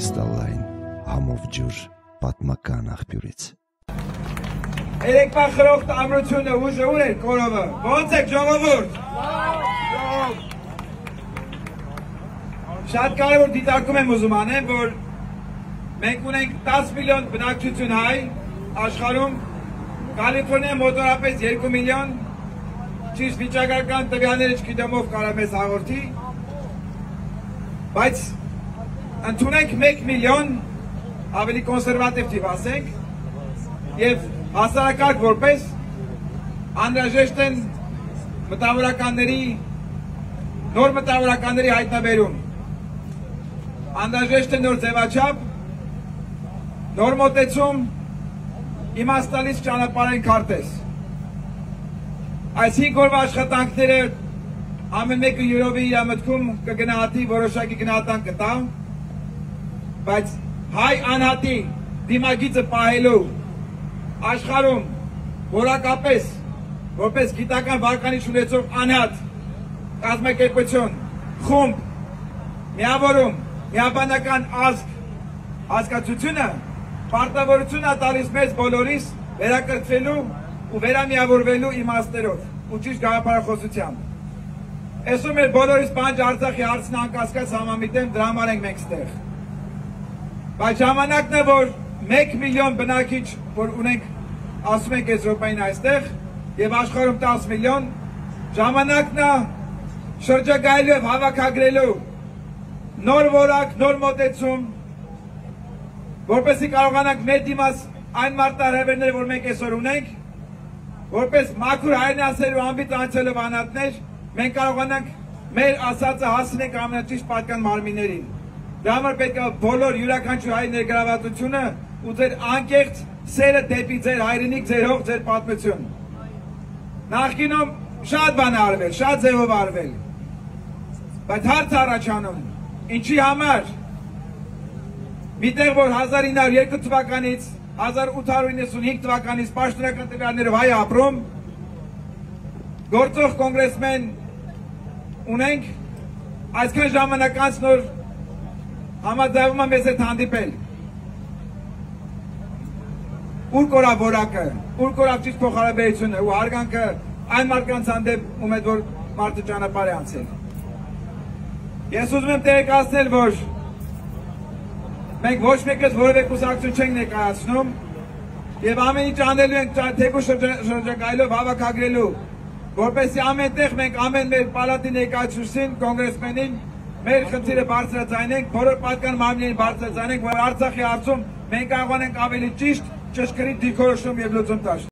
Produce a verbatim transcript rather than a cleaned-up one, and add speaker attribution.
Speaker 1: կրիստալային համով ջուր պատմական աղբյուրից։
Speaker 2: Երեկվա խրոխտ ամրությունը ուժը ուր էր կորովը, ոնց եք ժողովուրդ։ Շատ կարևոր դիտարկում եմ ուզում անեմ, որ մենք ունենք տասը միլիոն բնակչություն հայ աշխարհում, Կալիֆոռնիա մոտավորապես երկու միլիոն, ճիշտ վիճակական տվյալները չգիտեմ ով կարող մեզ հաղորդի, բայց ընդունենք մեկ միլիոն, ավելի կոնսերվատիվ թիվ ասենք, եւ հասարակարգ որպես անհրաժեշտ են մտավորականների, նոր մտավորականների հայտնաբերում, անհրաժեշտ է նոր ձևաչափ, նոր մոտեցում, իմաստալից ճանապարհային քարտեզ։ Այս հինգ օրվա աշխատանքները ամեն մեկը յուրովի իր մտքում կգնահատի, որոշակի գնահատան կտա, բայց հայ անհատի դիմագիծը պահելու աշխարհում որակապես որպես գիտական վարկանիշ ունեցող անհատ կազմակերպություն, խումբ, միավորում, միաբանական ազգ հասկացությունը պարտավորություն է տալիս մեզ բոլորիս վերակրթվելու ու վերամիավորվելու իմաստերով ու ճիշտ գաղափարախոսությամբ։ Այսօր մեր բոլորիս պանջ Արցախի հարցն անկասկած համամիտեմ, դրա համար ենք մենք ստեղ։ Բայց ժամանակն է, որ մեկ միլիոն բնակիչ, որ ունենք, ասում ենք Եվրոպային այստեղ, եւ աշխարհում տասը միլիոն, ժամանակն է շրջագայելու եւ հավաքագրելու նոր որակ, նոր մոտեցում, որպեսզի կարողանանք մեր դիմաց այն մարտահրավերները, որ մենք այսօր ունենք, որպես մաքուր հայրենասեր ու անբիծ անցյալով անհատներ, մենք կարողանանք մեր ասածը հասցնենք ամենաճիշտ պատկան մարմիններին։ Դրա համար պետք է բոլոր յուրաքանչյուր հայ ներգրավվածությունը ու ձեր անկեղծ սերը դեպի ձեր հայրենիք, ձեր հող, ձեր պատմություն։ Նախկինում շատ բան արվել, շատ ձևով արվել, բայց հարց առաջանում, ինչի համար միտեղ, որ հազար ինը հարյուր երկու թվականից հազար ութ հարյուր իննսունհինգ թվականից պաշտոնական տվյալներով հայ ապրում, գործող կոնգրեսմեն ունենք, այսքան ժամանակ անց նոր համաձայնվում է մեզ հետ հանդիպել։ Ուր կորավ որակը, ուր կորավ ճիշտ փոխհարաբերությունը ու հարգանքը այն մարդկանց հանդեպ, ում հետ որ մարդը ճանապարհ է անցել։ Ես ուզում եմ տեղեկացնել, որ մենք ոչ մեկս որևէ կուսակցություն չենք ներկայացնում եւ ամեն ինչ անելու ենք թեկուզ շրջագայելով հավաքագրելու, որպեսզի ամենտեղ մենք ամեն մեր պալատի ներկայացուցիչին, կոնգրեսմենին մեր խնդիրը բարձրացնենք, բոլոր պատկան մարմիններին բարձրացնենք, որ Արցախի հարցում մենք կարողանանք ավելի ճիշտ ճշգրիտ դիրքորոշում եւ լուծում տալ։